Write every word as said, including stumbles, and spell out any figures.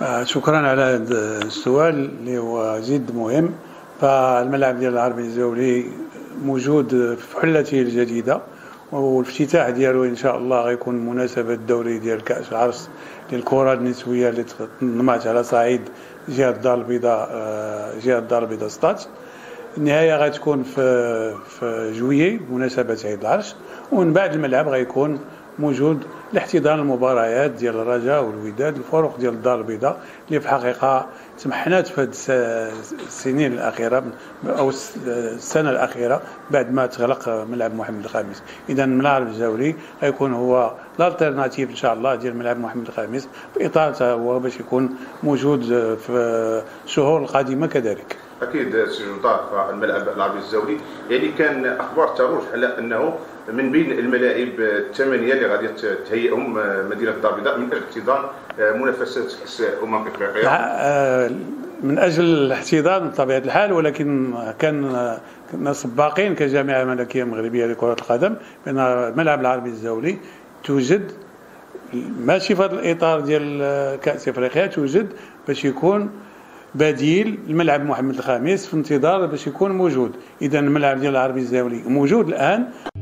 آه، شكرا على هذا السؤال اللي هو جد مهم. فالملعب ديال العربي الزولي موجود في حلته الجديده، والافتتاح ديالو ان شاء الله غيكون مناسبه الدوري ديال كاس العرس للكره النسويه اللي تنظمت على صعيد جهه الدار البيضاء، آه، جهه الدار البيضاء ستاد. النهايه غتكون في في جويي بمناسبه عيد العرش، ومن بعد الملعب غيكون موجود لاحتضان المباريات ديال الرجاء والوداد، الفرق ديال الدار البيضاء اللي في الحقيقه تمحنات في هذه السنين الاخيره او السنه الاخيره بعد ما تغلق ملعب محمد الخامس. اذا الملعب الزولي غيكون هو الالترناتيف ان شاء الله ديال ملعب محمد الخامس، في اطار هو باش يكون موجود في الشهور القادمه كذلك. اكيد سي جوطار، الملعب العربي الزولي يعني كان اخبار تروج على انه من بين الملاعب الثمانيه اللي غادي تهيئهم مدينه الدار البيضاء من اجل احتضان منافسات كاس امم افريقيا. من اجل الاحتضان بطبيعه الحال، ولكن كان كنا سباقين كجامعه ملكيه مغربيه لكره القدم بان الملعب العربي الزولي توجد ماشي في هذا الاطار ديال كاس افريقيا، توجد باش يكون بديل الملعب محمد الخامس في انتظار باش يكون موجود. اذا الملعب ديال العربي الزولي موجود الان.